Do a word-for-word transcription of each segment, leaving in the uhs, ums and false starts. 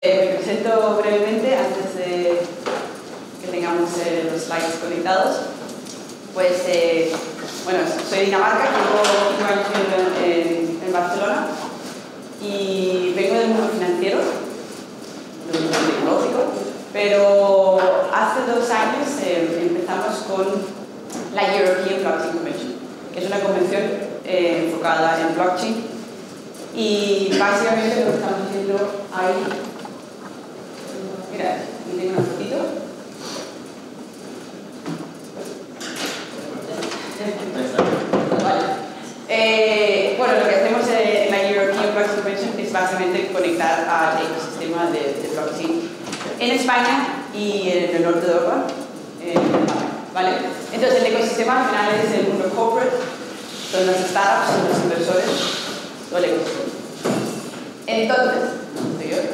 Me presento brevemente antes de que tengamos eh, los slides conectados. Pues, eh, bueno, soy de Dinamarca, llevo cinco años viviendo en, en Barcelona y vengo del mundo financiero, del mundo tecnológico, pero hace dos años eh, empezamos con la European Blockchain Convention, que es una convención eh, enfocada en blockchain, y básicamente lo que estamos haciendo ahí. Mira, aquí tengo una fotito. Vale. Eh, bueno, lo que hacemos en la European Blockchain Convention es básicamente conectar al ecosistema de, de blockchain en España y en el norte de Europa, en Alemania, ¿vale? Entonces, el ecosistema al final es el mundo corporate, son las startups, son los inversores, todo el ecosistema. Entonces, ¿estoy yo?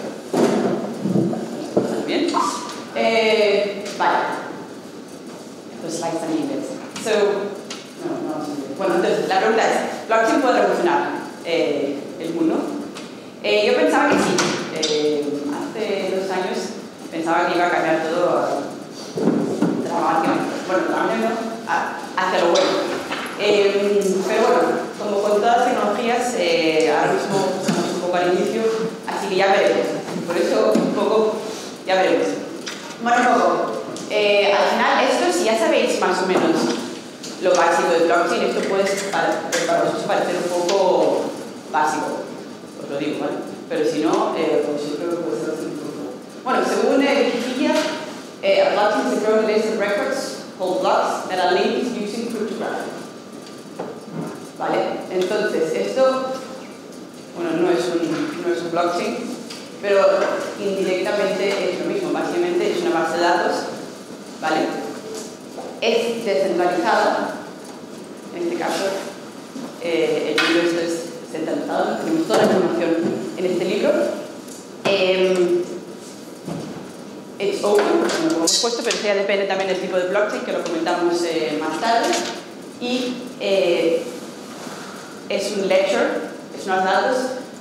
Bien. Eh, vale. Los slides están en inglés. So, no, no, no. Bueno, entonces, la pregunta es, ¿blockchain puede revolucionar eh, el mundo? Eh, yo pensaba que sí. Eh, hace dos años pensaba que iba a cambiar todo a trabajar, bueno, no, a, hacia lo bueno. Eh, pero bueno, como con todas las tecnologías, eh, ahora mismo estamos un poco al inicio, así que ya veremos. Por eso, un poco, ya veremos. Bueno, un poco. Eh, al final, esto, si ya sabéis más o menos lo básico de blockchain, esto puede para, para vosotros parecer un poco básico, os lo digo, ¿vale? Pero si no, eh, pues yo creo que puede ser así un poco. Bueno, según eh, Wikipedia, eh, a blockchain is a growing list of records called blocks that are linked using cryptography. Vale, entonces, esto, bueno, no es un, no es un blockchain, pero indirectamente es lo mismo, básicamente es una base de datos, ¿vale? Es descentralizada, en este caso, eh, el libro esto es centralizado, tenemos toda la información en este libro. Eh, it's open, como lo hemos puesto, pero ya depende también del tipo de blockchain, que lo comentamos eh, más tarde. Y eh, es un ledger, es unos datos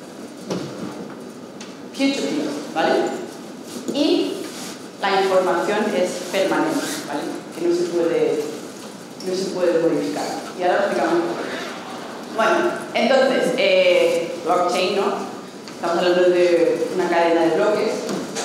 peer-to-peer, ¿vale? Y la información es permanente, ¿vale? Que no se puede, no se puede modificar. Y ahora lo explicamos un poco. Bueno, entonces, eh, blockchain, ¿no? Estamos hablando de una cadena de bloques.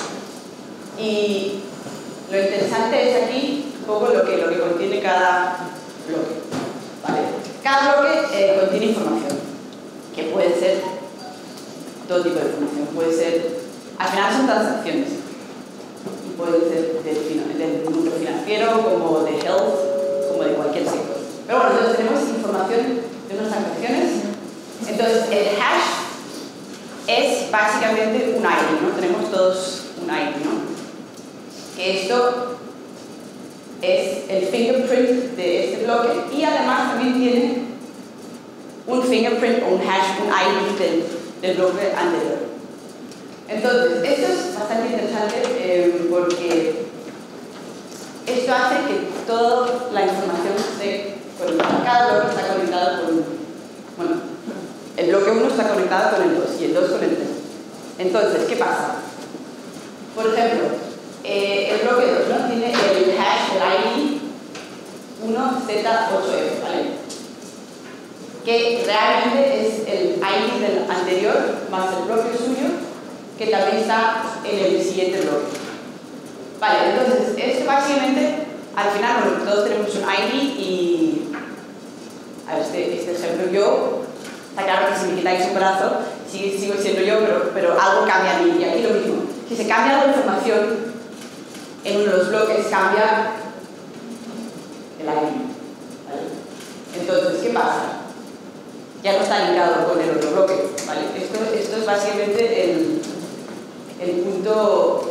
Y lo interesante es aquí un poco lo que, lo que contiene cada bloque, ¿vale? Cada bloque eh, contiene información, que puede ser todo tipo de información. Puede ser, al final son transacciones, y puede ser del, del mundo financiero, como de health, como de cualquier sector. Pero bueno, entonces tenemos información de unas transacciones. Entonces, el hash es básicamente un I D, ¿no? Tenemos todos un I D, ¿no? Que esto es el fingerprint de este bloque y además también tiene un fingerprint o un hash, un I D del, del bloque anterior. Entonces, esto es bastante interesante eh, porque esto hace que toda la información esté conectada. Cada bloque está conectado con, bueno, el bloque uno está conectado con el dos y el dos con el tres. Entonces, ¿qué pasa? Por ejemplo, eh, el bloque dos, ¿no? Tiene el hash, el I D uno Z ocho F, ¿vale? Que realmente es el I D del anterior más el bloque suyo, que también está en el siguiente bloque. Vale, entonces, esto básicamente, al final, bueno, todos tenemos un I D y, a ver, este, este ejemplo, yo, está claro que si me quitáis un brazo, sigo, sigo siendo yo, pero, pero algo cambia a mí, y aquí lo mismo. Si se cambia la información en uno de los bloques, cambia el I D, ¿vale? Entonces, ¿qué pasa? Ya no está linkado con el otro bloque, ¿vale? Esto, esto es básicamente el, el punto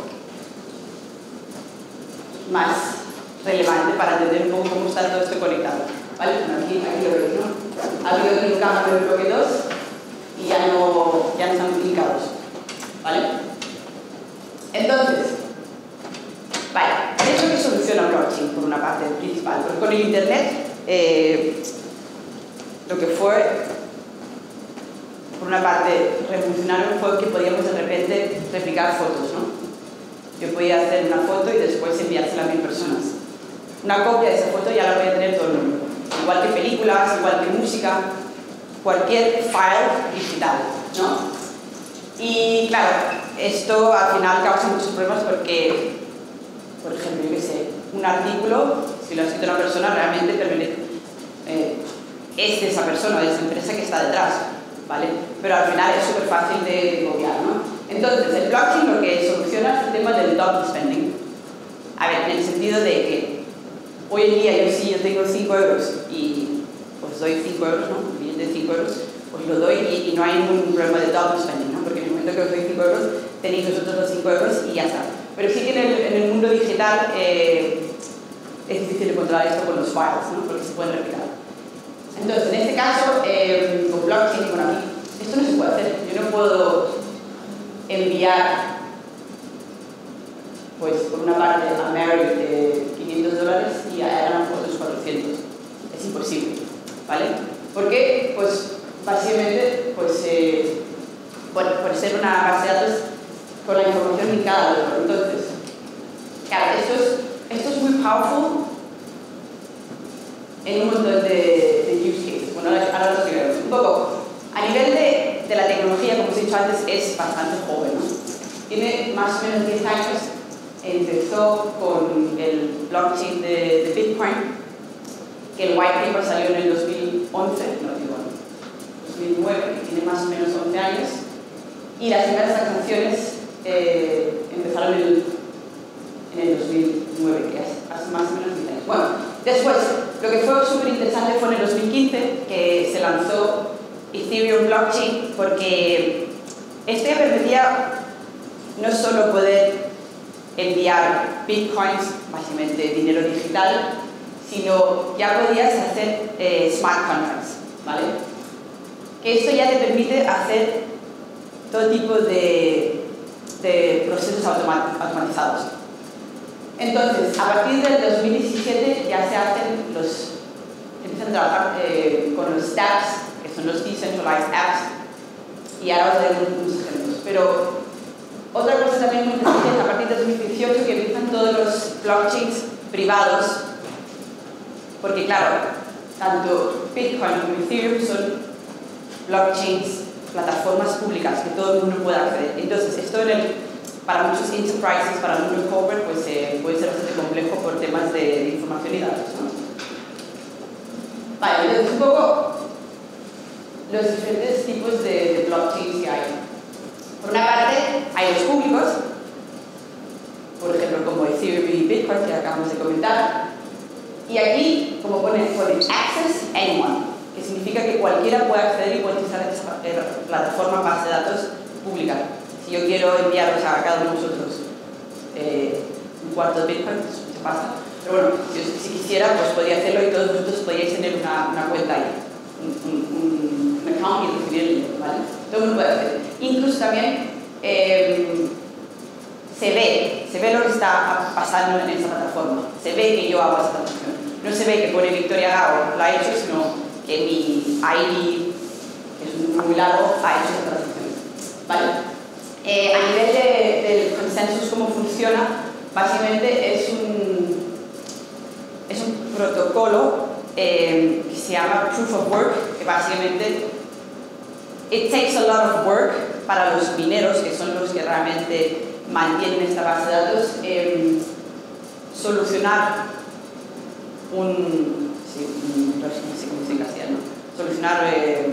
más relevante para entender un poco cómo está todo esto conectado, ¿vale? Bueno, aquí, aquí lo veis, ¿no? Ha habido aquí un cambio en el bloque dos y ya no, ya no están linkados, ¿vale? Entonces, vale, ¿esto qué soluciona blockchain por una parte principal? Porque con el internet, eh, lo que fue por una parte revolucionario fue que podíamos de repente replicar fotos, ¿no? Yo podía hacer una foto y después enviársela a mil personas. Una copia de esa foto ya la voy a tener todo el mundo. Igual que películas, igual que música, cualquier file digital, ¿no? Y claro, esto al final causa muchos problemas porque, por ejemplo, yo qué sé, un artículo, si lo ha escrito una persona, realmente permanece, eh, es de esa persona, de esa empresa que está detrás, ¿vale? Pero al final es súper fácil de copiar, ¿no? Entonces, el blockchain lo que soluciona es el tema del double spending. A ver, en el sentido de que hoy en día yo sí yo tengo cinco euros y os doy cinco euros, ¿no? Un billete de cinco euros, os lo doy y, y no hay ningún problema de double spending, ¿no? Porque en el momento que os doy cinco euros, tenéis vosotros los cinco euros y ya está. Pero sí que en el, en el mundo digital eh, es difícil encontrar esto con los files, ¿no? Porque se pueden replicar. Entonces, en este caso, eh, con blockchain, bueno, aquí, esto no se puede hacer. Yo no puedo enviar, pues, por una parte a Mary de quinientos dólares y a Ana otros cuatrocientos. Es imposible, ¿vale? ¿Por qué? Pues, básicamente, pues, eh, bueno, por ser una base de datos con la información en cada uno. Entonces, claro, esto es, esto es muy powerful en un montón de, de use cases. Bueno, ahora lo explicaremos. Un poco, a nivel de, de la tecnología, como os he dicho antes, es bastante joven, ¿no? Tiene más o menos diez años, empezó con el blockchain de, de Bitcoin, que el white paper salió en el dos mil once, no digo, dos mil nueve, que tiene más o menos once años, y las primeras transacciones eh, empezaron en el, en el dos mil nueve, que hace más o menos diez años. Bueno, después, lo que fue súper interesante fue en el dos mil quince, que se lanzó Ethereum Blockchain, porque este permitía no solo poder enviar bitcoins, básicamente dinero digital, sino ya podías hacer eh, smart contracts, ¿vale? Que esto ya te permite hacer todo tipo de, de procesos automatizados. Entonces, a partir del dos mil diecisiete ya se hacen los, empiezan a trabajar eh, con los dApps, que son los Decentralized Apps, y ahora os daré unos ejemplos. Pero otra cosa también muy interesante es a partir de dos mil dieciocho que empiezan todos los blockchains privados, porque claro, tanto Bitcoin como Ethereum son blockchains, plataformas públicas que todo el mundo puede acceder. Entonces, esto en el, para muchos enterprises, para el mundo corporate, pues eh, puede ser bastante complejo por temas de, de información y datos, ¿no? Vale, entonces un poco los diferentes tipos de, de blockchains que hay. Por una parte, hay los públicos, por ejemplo, como Ethereum y Bitcoin, que acabamos de comentar. Y aquí, como pone, pone Access Anyone, que significa que cualquiera puede acceder y puede utilizar esa plataforma base de datos pública. Si yo quiero enviaros a cada uno de vosotros eh, un cuarto de Bitcoin, pues se pasa. Pero bueno, si, si quisiera, pues podría hacerlo y todos vosotros podríais tener una, una cuenta ahí, un, un, un account y recibir el dinero, ¿vale? Todo el mundo puede hacer. Incluso también eh, se ve, se ve lo que está pasando en esa plataforma. Se ve que yo hago esa transacción. No se ve que pone Victoria Gago, la ha hecho, sino que mi I D, que es un número muy largo, ha hecho esa transacción, ¿vale? Eh, a nivel de, del consensus, cómo funciona, básicamente es un, es un protocolo eh, que se llama Proof of Work, que básicamente it takes a lot of work para los mineros, que son los que realmente mantienen esta base de datos, eh, solucionar un, sí, un, no sé cómo se dice en castellano, solucionar eh,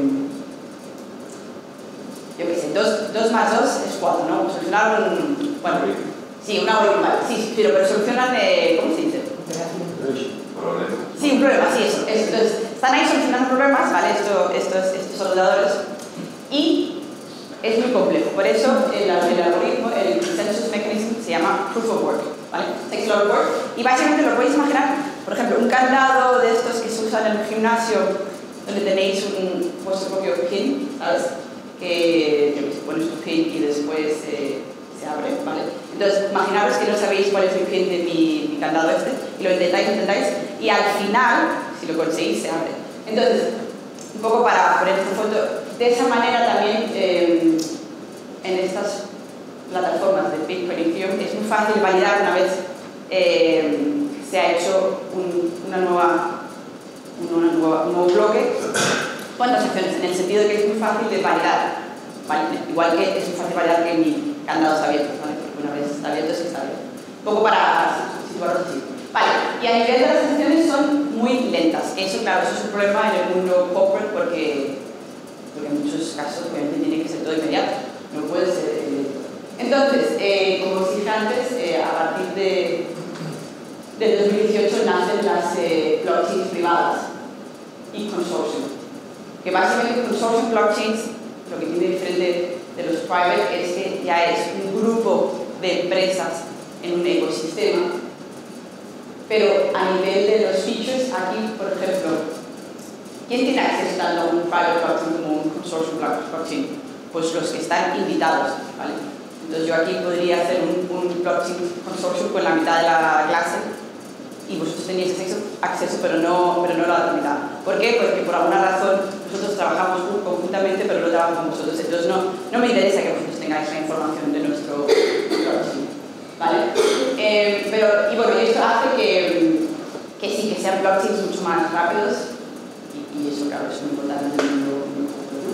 yo qué sé, dos más dos es cuatro, ¿no? Solucionar un, bueno, sí, una original, sí, pero, pero solucionan, eh, ¿cómo se dice? Sí, un problema, sí, eso, eso. Entonces, están ahí solucionando problemas, ¿vale? Esto, estos, estos ordenadores, y es muy complejo. Por eso, el, el algoritmo, el consensus mechanism, se llama proof of work, ¿vale? Takes a lot of work. Y básicamente lo podéis imaginar, por ejemplo, un candado de estos que se usan en el gimnasio, donde tenéis un, vuestro propio pin, ¿sabes? Que yo, pones tu pin y después eh, se abre, ¿vale? Entonces, imaginaros que no sabéis cuál es el pin de mi, mi candado este, y lo intentáis, intentáis, y al final, si lo conseguís, se abre. Entonces, un poco para poner esta foto, de esa manera también, eh, en estas plataformas de Bitcoin y Ethereum es muy fácil validar una vez eh, se ha hecho un, una nueva, una nueva, un nuevo bloque con transacciones, en el sentido de que es muy fácil de validar, ¿vale? Igual que es muy fácil validar que mi candado está abierto, ¿vale? Porque una vez está abierto es que está abierto. Un poco para situarlo así. Vale, y a nivel de las transacciones son muy lentas. Eso, claro, eso es un problema en el mundo corporate porque, porque en muchos casos obviamente tiene que ser todo inmediato, no puede ser lento. Entonces, eh, como os dije antes, eh, a partir de, de dos mil dieciocho nacen las eh, blockchains privadas y consortium. Que básicamente consortium blockchains, lo que tiene diferente de los private es que ya es un grupo de empresas en un ecosistema. Pero a nivel de los features, aquí, por ejemplo, ¿quién tiene acceso tanto a un private blockchain como a un consortium blockchain? Pues los que están invitados, ¿vale? Entonces yo aquí podría hacer un, un blockchain consortium con la mitad de la clase y vosotros teníais acceso, acceso pero, no, pero no la otra mitad. ¿Por qué? Porque por alguna razón nosotros trabajamos conjuntamente, pero no trabajamos con vosotros. Entonces no, no me interesa que vosotros tengáis la información de nuestro blockchain, ¿vale? Eh, pero, y bueno, esto hace que, que sí, que sean blockchains mucho más rápidos y, y eso, claro, es muy importante en el mundo, ¿no?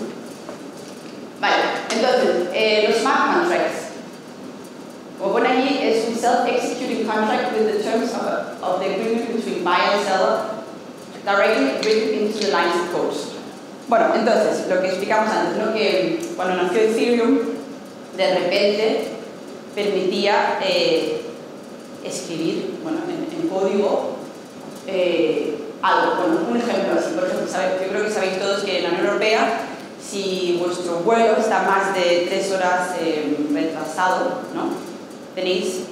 Vale, entonces, eh, los smart contracts. Como pone allí, es un self-executing contract with the terms of, a, of the agreement between buyer and seller directly written into the lines of code. Bueno, entonces, lo que explicamos antes, ¿no? Que cuando nació Ethereum, de repente permitía eh, escribir, bueno, en, en código eh, algo. Bueno, un ejemplo así, por ejemplo, ¿sabes? Yo creo que sabéis todos que en la Unión Europea, si vuestro vuelo está más de tres horas eh, retrasado, ¿no? Tenéis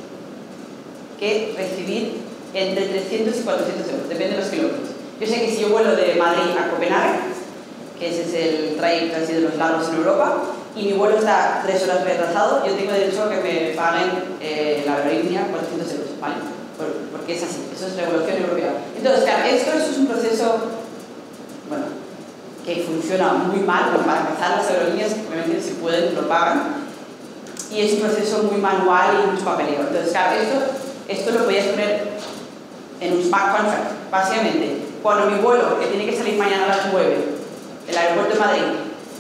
que recibir entre trescientos y cuatrocientos euros, depende de los kilómetros. Yo sé que si yo vuelo de Madrid a Copenhague, que ese es el trayecto así de los largos en Europa, y mi vuelo está tres horas retrasado, yo tengo derecho a que me paguen eh, la aerolínea cuatrocientos euros, ¿vale? Por, porque es así, eso es regulación europea. Entonces, claro, esto, esto es un proceso, bueno, que funciona muy mal, bueno, para empezar las aerolíneas, obviamente si pueden lo pagan, y es un proceso muy manual y mucho papeleo. Entonces, claro, esto, esto lo podías poner en un smart contract, básicamente. Cuando mi vuelo, que tiene que salir mañana a las nueve, del aeropuerto de Madrid,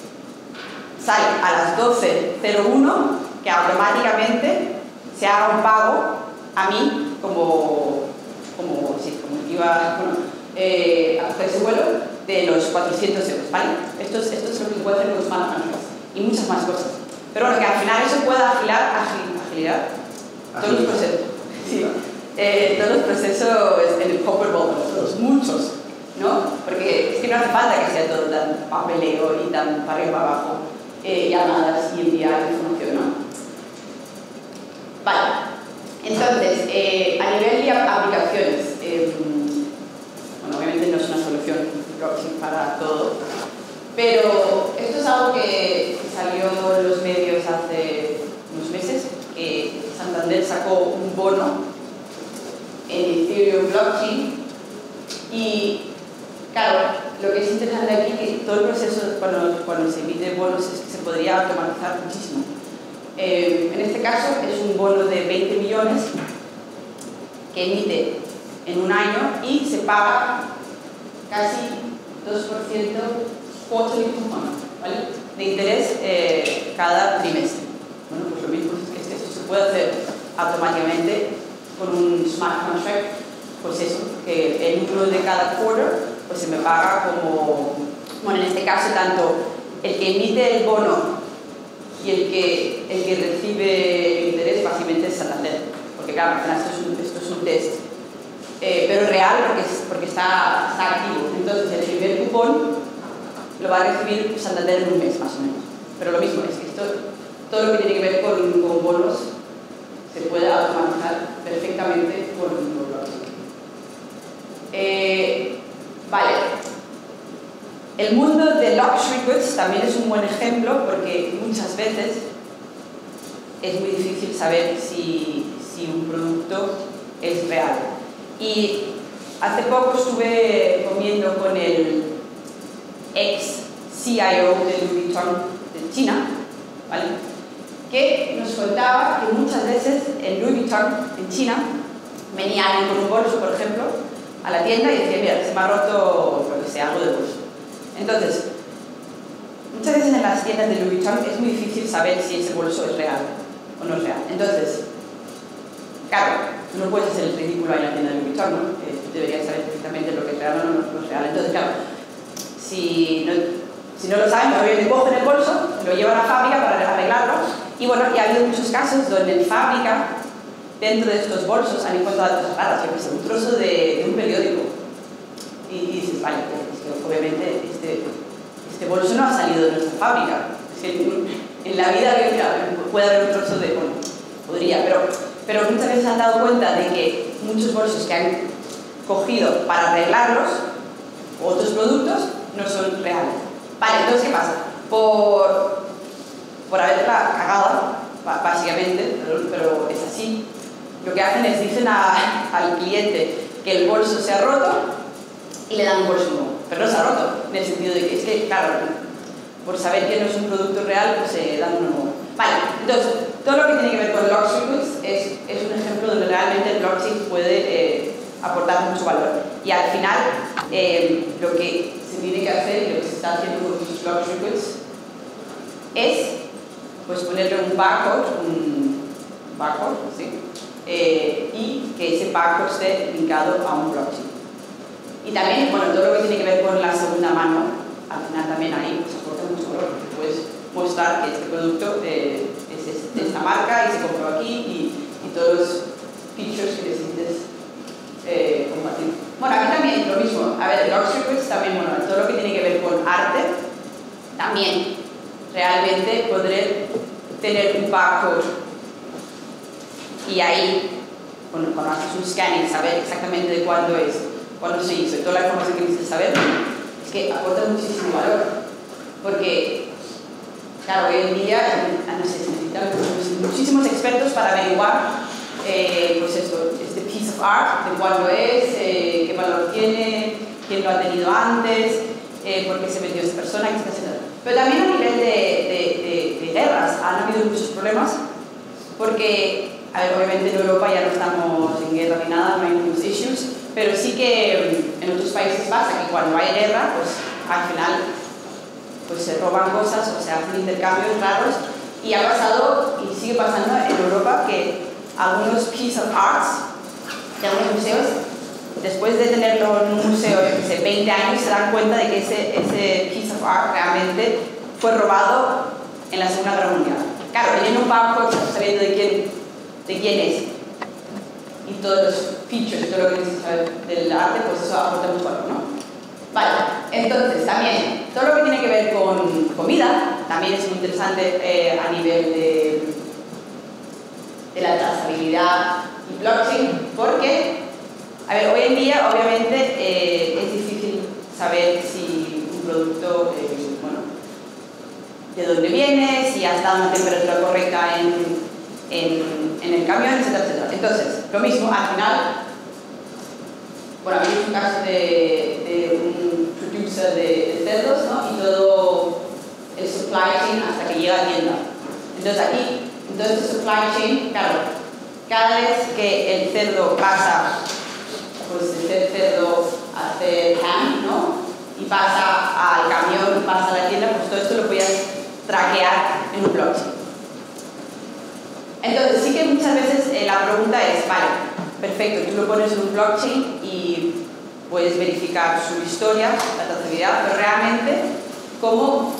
sale a las doce cero uno, que automáticamente se haga un pago a mí como, como, sí, como iba, bueno, eh, a hacer ese vuelo de los cuatrocientos euros, ¿vale? Esto es, esto es lo que se puede hacer con smart contracts y muchas más cosas. Pero bueno, que al final eso pueda agilar, agilidad todos los procesos. Sí. Eh, todos los procesos en el corporate world, todos, muchos, ¿no? Porque es que no hace falta que sea todo tan papeleo y tan para arriba y para abajo, eh, llamadas y enviar información, ¿no? Vale. Entonces, eh, a nivel de aplicaciones, eh, bueno, obviamente no es una solución blockchain para todo, pero esto es algo que salió en los medios hace unos meses, que Santander sacó un bono en Ethereum Blockchain y, claro, lo que es interesante aquí es que todo el proceso cuando, cuando se emite bonos es que se podría automatizar muchísimo. Eh, en este caso es un bono de veinte millones que emite en un año y se paga casi dos por ciento quarterly coupon, ¿vale? De interés eh, cada trimestre. Bueno, pues lo mismo es que esto se puede hacer automáticamente con un smart contract, pues eso, que el número de cada quarter pues se me paga como, bueno, en este caso tanto el que emite el bono y el que, el que recibe el interés básicamente es Santander, porque claro, esto es un, esto es un test, eh, pero real porque, es, porque está, está activo. Entonces el primer cupón lo va a recibir Santander en un mes más o menos, pero lo mismo es que esto, todo lo que tiene que ver con, con bonos se puede automatizar perfectamente con un blockchain. Eh, vale. El mundo de luxury goods también es un buen ejemplo porque muchas veces es muy difícil saber si, si un producto es real. Y hace poco estuve comiendo con el ex C I O de Louis Vuitton de China, ¿vale? que nos contaba que muchas veces en Louis Vuitton, en China, venía alguien con un bolso, por ejemplo, a la tienda y decía, mira, se me ha roto, lo que sea, algo de bolso. Entonces, muchas veces en las tiendas de Louis Vuitton es muy difícil saber si ese bolso es real o no es real. Entonces, claro, tú no puedes hacer el ridículo ahí en la tienda de Louis Vuitton, ¿no? Eh, tú deberías saber perfectamente lo que es real o no, no es real. Entonces, claro, si no, si no lo saben, obviamente cogen el bolso, lo llevan a la fábrica para arreglarlo. Y bueno, y ha habido muchos casos donde en fábrica, dentro de estos bolsos, han encontrado cosas raras. Yo que sé, un trozo de, de un periódico. Y, y dices, vale, es que obviamente este, este bolso no ha salido de nuestra fábrica. Es que en, en la vida mira, puede haber un trozo de... Bueno, podría, pero, pero muchas veces se han dado cuenta de que muchos bolsos que han cogido para arreglarlos, otros productos, no son reales. Vale, entonces, ¿qué pasa? Por, por haberla cagado, básicamente, pero, pero es así, lo que hacen es dicen a, al cliente que el bolso se ha roto y le dan un bolso nuevo. Pero no se ha roto, en el sentido de que es que, claro, por saber que no es un producto real, pues se dan uno nuevo. Vale, entonces, todo lo que tiene que ver con luxury goods es, es un ejemplo donde realmente el blockchain puede eh, aportar mucho valor. Y al final, eh, lo que se tiene que hacer y lo que se está haciendo con los luxury goods es pues, ponerle un barcode, un barcode, ¿sí? eh, y que ese barcode esté linkado a un blockchain. Y también, bueno, todo lo que tiene que ver con la segunda mano, al final también ahí pues, aporta mucho valor, porque puedes mostrar que este producto eh, es de esta marca y se compró aquí y, y todos los features que necesites eh, compartir. Bueno, aquí también lo mismo. A ver, luxury goods también, bueno, todo lo que tiene que ver con arte, también realmente podré tener un barcode y ahí, bueno, cuando haces un scanning, saber exactamente de cuándo es, cuándo se hizo, toda la información que necesitas saber, es que aporta muchísimo valor. Porque, claro, hoy en día, no sé, se necesitan muchísimos expertos para averiguar, eh, pues esto, este piece of art, de cuándo es, eh, qué valor tiene, quién lo ha tenido antes, eh, por qué se metió esta persona, etcétera, etcétera. Pero también a nivel de, de, de, de guerras han habido muchos problemas, porque, a ver, obviamente en Europa ya no estamos en guerra ni nada, no hay muchos issues, pero sí que en otros países pasa que cuando hay guerra, pues al final pues, se roban cosas o se hacen intercambios raros, y ha pasado y sigue pasando en Europa que algunos pieces of arts de algunos museos, después de tenerlo en un museo de veinte años, se dan cuenta de que ese, ese piece of art realmente fue robado en la Segunda Guerra Mundial. Claro, teniendo un barcode, sabiendo de quién, de quién es y todos los features y todo lo que necesitas saber del arte, pues eso aporta mucho valor, ¿no? Vale, entonces también todo lo que tiene que ver con comida también es muy interesante eh, a nivel de, de la trazabilidad y blockchain, porque, a ver, hoy en día obviamente eh, es difícil saber si un producto, eh, bueno, de dónde viene, si ha estado a una temperatura correcta en, en, en el camión, etcétera, etcétera. Entonces, lo mismo, al final, bueno, aquí es un caso de, de un producer de, de cerdos, ¿no? Y todo el supply chain hasta que llega a tienda. Entonces aquí, entonces el supply chain, claro, cada vez que el cerdo pasa, pues de ser cerdo a hacer ham, ¿no? Y pasa al camión, pasa a la tienda, pues todo esto lo podías traquear en un blockchain. Entonces sí que muchas veces eh, la pregunta es, vale, perfecto, tú lo pones en un blockchain y puedes verificar su historia, la trazabilidad, pero realmente, ¿cómo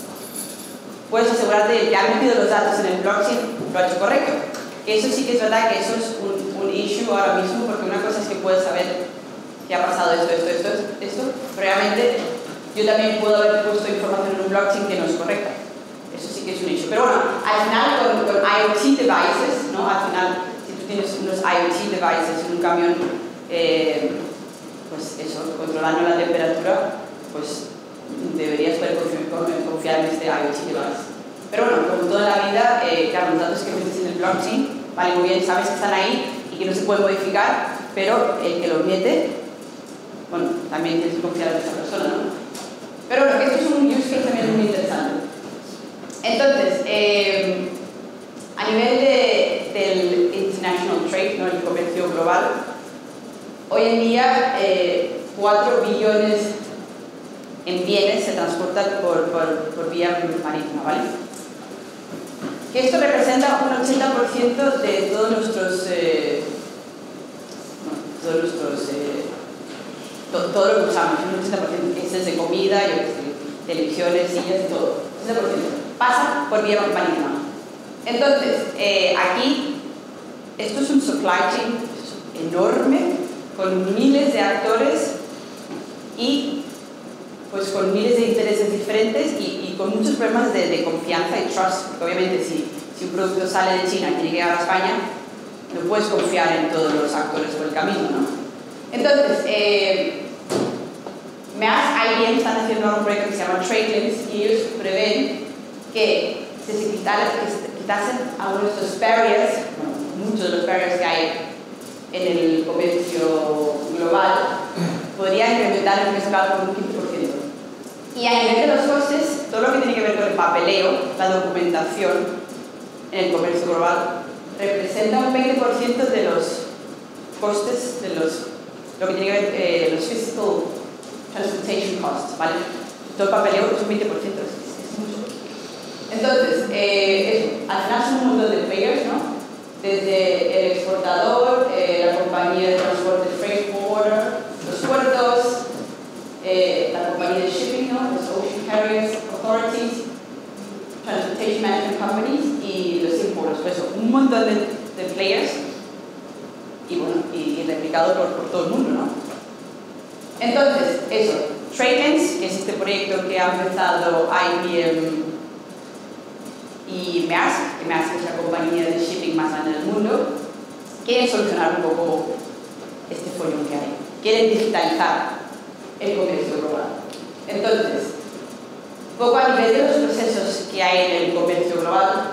puedes asegurarte de que ha metido los datos en el blockchain lo ha hecho correcto? Que eso sí que es verdad que eso es un, un issue ahora mismo, porque una cosa es que puedes saber que ha pasado esto, esto, esto, esto, pero realmente yo también puedo haber puesto información en un blockchain que no es correcta. Eso sí que es un issue. Pero bueno, al final con, con IoT devices, ¿no? Al final, si tú tienes unos IoT devices en un camión, eh, pues eso, controlando la temperatura, pues deberías poder confiar en este IoT device. Pero bueno, como toda la vida, eh, claro, los datos que metes en el blockchain, vale, muy bien, sabes que están ahí y que no se pueden modificar, pero el que los mete, bueno, también tienes que confiar en esa persona, ¿no? Pero bueno, que esto es un use case también muy interesante. Entonces, eh, ¿no? El comercio global. Hoy en día, eh, cuatro billones en bienes se transportan por, por, por vía marítima, ¿vale? Que esto representa un ochenta por ciento de todos nuestros, eh, no, todos nuestros eh, to, todo lo que usamos, un ochenta por ciento, es desde comida, yo qué sé, televisiones, sillas, todo, ochenta por ciento pasa por vía marítima. Entonces, eh, aquí, esto es un supply chain enorme, con miles de actores y pues con miles de intereses diferentes y, y con muchos problemas de, de confianza y trust, porque obviamente si, si un producto sale de China y tiene que llegar a España, no puedes confiar en todos los actores por el camino, ¿no? Entonces, eh, M A S, I B M están haciendo un proyecto que se llama TradeLinks y ellos prevén que si se quitasen algunos de estos barriers, bueno, muchos de los barriers que hay en el comercio global, podría incrementar el mercado por un quince por ciento. Y a nivel de los costes, todo lo que tiene que ver con el papeleo, la documentación en el comercio global, representa un veinte por ciento de los costes, de los, lo que tiene que ver eh, los physical transportation costs, ¿vale? Todo el papeleo es un veinte por ciento, es, es mucho. Entonces, eh, eso, al final son un montón de players, ¿no? Desde el exportador, eh, la compañía de transporte freight forwarder, los puertos, eh, la compañía de shipping, ¿no? Los ocean carriers, authorities, transportation management companies y los importers. Por eso, un montón de, de players y, bueno, y, y replicado por, por todo el mundo, ¿no? Entonces, eso, TradeLinks, que es este proyecto que ha empezado I B M y Maersk, que Maersk es la compañía de shipping más grande del mundo, quieren solucionar un poco este follón que hay. Quieren digitalizar el comercio global. Entonces, un poco a nivel de los procesos que hay en el comercio global,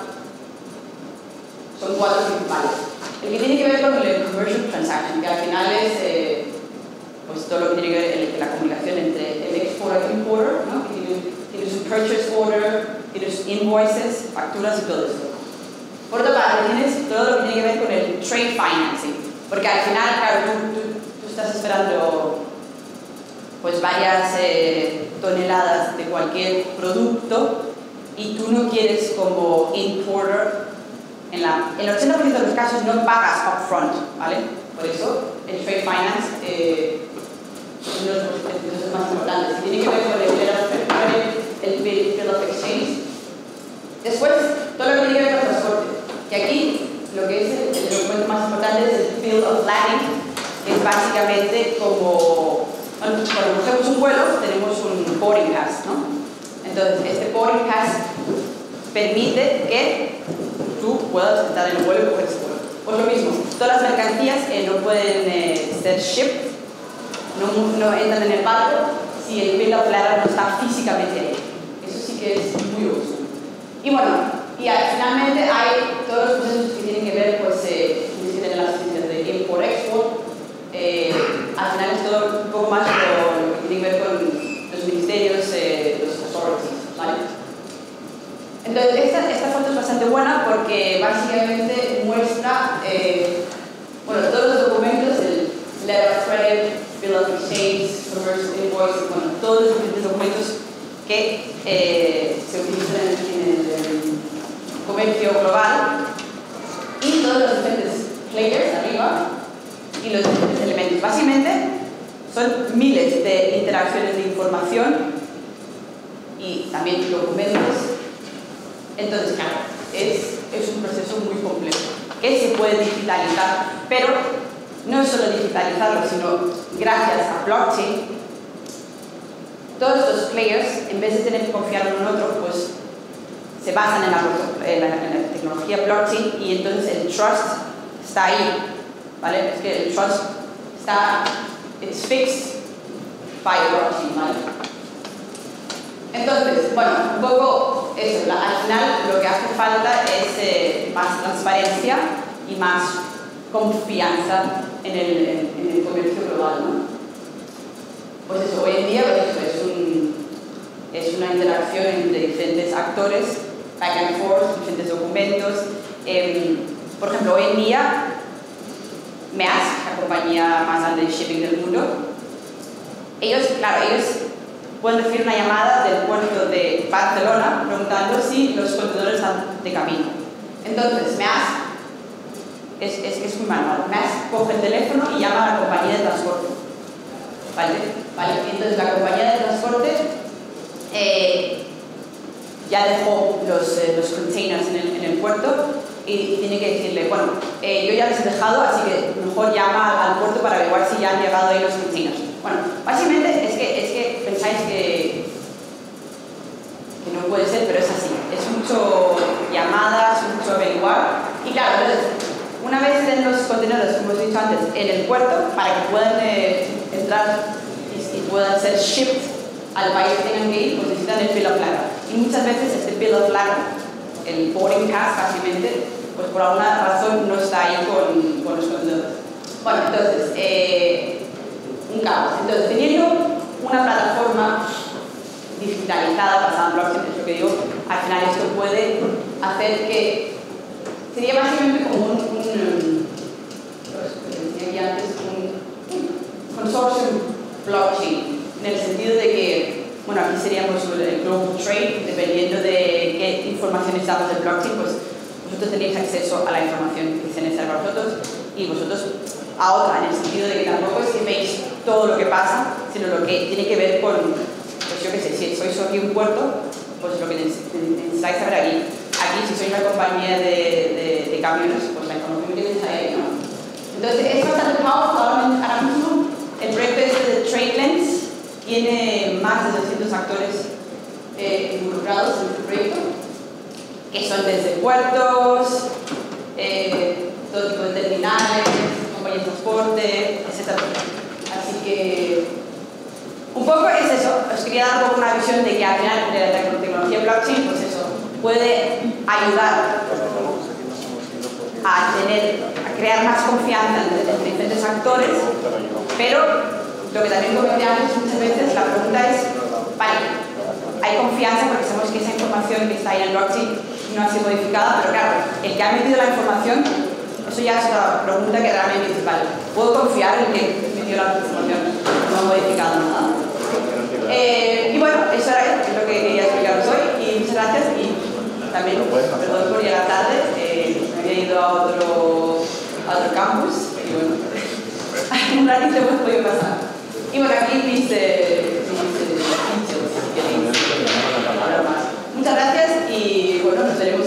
son cuatro principales. El que tiene que ver con el commercial transaction, que al final es eh, pues todo lo que tiene que ver con la comunicación entre el exporter y el importer, ¿no? Que tiene, tiene su purchase order, tiene sus invoices, facturas y todo esto. Por otra parte, tienes todo lo que tiene que ver con el trade financing, porque al final, claro, tú, tú, tú estás esperando pues varias eh, toneladas de cualquier producto y tú no quieres como importer, en, la, en el ochenta por ciento de los casos no pagas upfront, ¿vale? Por eso el trade finance eh, es uno de los procesos más importantes. Tiene que ver con el el bill of exchange. Después, todo lo que tiene que ver con transporte. Y aquí, lo que es el, el documento más importante es el bill of lading, que es básicamente como, cuando cogemos un vuelo, tenemos un boarding pass, ¿no? Entonces, este boarding pass permite que tú puedas entrar en el vuelo y coger ese vuelo. Pues lo mismo, todas las mercancías eh, no pueden eh, ser shipped, no, no entran en el barco si el bill of lading no está físicamente ahí. Eso sí que es muy útil. Y bueno, y al, finalmente hay todos los procesos que tienen que ver, pues, eh, tienes que tener las licencias de import-export. Eh, al final es todo un poco más lo, lo que tiene que ver con los ministerios, eh, los authorities, ¿vale? Entonces, esta, esta foto es bastante buena porque básicamente muestra, eh, bueno, todos los documentos, el letter of credit, bill of exchange, commercial invoice, bueno, todos los diferentes documentos que eh, se utilizan en, en el comercio global y todos los diferentes players arriba y los diferentes elementos. Básicamente son miles de interacciones de información y también documentos. Entonces, claro, es, es un proceso muy complejo que se puede digitalizar, pero no es solo digitalizarlo, sino gracias a blockchain, todos estos players, en vez de tener que confiar uno en otro, pues se basan en la, en la, en la tecnología blockchain y entonces el trust está ahí, ¿vale? Es que el trust está, it's fixed by blockchain, ¿vale? Entonces, bueno, un poco eso, la, al final lo que hace falta es eh, más transparencia y más confianza en el, en, en el comercio global, ¿no? Pues eso, hoy en día pues, es, un, es una interacción entre diferentes actores, back and forth, diferentes documentos. Eh, por ejemplo, hoy en día Maersk, la compañía más grande de shipping del mundo. Ellos, claro, ellos pueden recibir una llamada del puerto de Barcelona preguntando si los contenedores están de camino. Entonces, Maersk es, es, es muy manual. Maersk coge el teléfono y llama a la compañía de transporte. ¿Vale? ¿Vale? Entonces, la compañía de transporte eh, ya dejó los, eh, los containers en el, en el puerto y, y tiene que decirle, bueno, eh, yo ya les he dejado, así que mejor llama al puerto para averiguar si ya han llegado ahí los containers. Bueno, básicamente es que, es que pensáis que, que no puede ser, pero es así. Es mucho llamadas, mucho averiguar. Y claro, entonces, una vez en los contenedores, como os he dicho antes, en el puerto, para que puedan eh, entrar y, y puedan ser shipped al país que tengan que ir, pues necesitan el bill of lading. Y muchas veces este bill of lading, el boarding pass, básicamente, pues por alguna razón no está ahí con, con los contenedores. Bueno, entonces, eh, un caos. Entonces, teniendo una plataforma digitalizada basada en blockchain, es lo que digo, al final esto puede hacer que sería básicamente como un, un, decía antes, un consortium blockchain, en el sentido de que, bueno, aquí seríamos el global trade, dependiendo de qué información necesitamos del blockchain, pues vosotros tenéis acceso a la información que se necesita para vosotros y vosotros a otra, en el sentido de que tampoco es que veis todo lo que pasa, sino lo que tiene que ver con, pues yo qué sé, si sois aquí un puerto, pues lo que necesitáis saber aquí. Aquí, si sois una compañía de, de, de camiones, pues la información que tenéis ahí, ¿no? Entonces, es bastante powerful. Ahora mismo, el proyecto este de TradeLens tiene más de doscientos actores eh, involucrados en este proyecto, que son desde puertos, eh, todo tipo de terminales, compañías de transporte, etcétera. Así que, un poco es eso. Os quería dar un poco una visión de que al final de la tecnología blockchain, pues eso, puede ayudar a tener, a crear más confianza entre, entre diferentes actores, pero lo que también comenté antes muchas veces, la pregunta es, vale, hay confianza porque sabemos que esa información que está ahí en el blockchain no ha sido modificada, pero claro, el que ha metido la información, eso ya es una pregunta que realmente dice, vale, ¿puedo confiar en que metió la información no ha modificado nada? Eh, y bueno, eso era es lo que quería explicaros hoy y muchas gracias y también perdón por llegar tarde, eh, me había ido a otro, a otro campus y bueno, un ratito hemos podido pasar. Y bueno, aquí mis, eh, mis, eh, dichos, si queréis hablar más. Muchas gracias y bueno, nos veremos